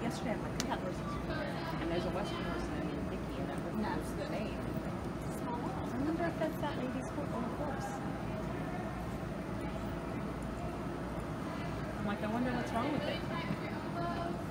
yesterday I'm like, I got horses. And there's a Western horse named Vicky, and that was the name. I wonder if that's that lady's old horse. I'm like, I wonder what's wrong with it.